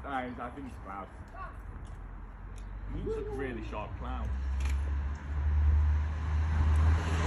I think it's Cloud. He's a really sharp Cloud.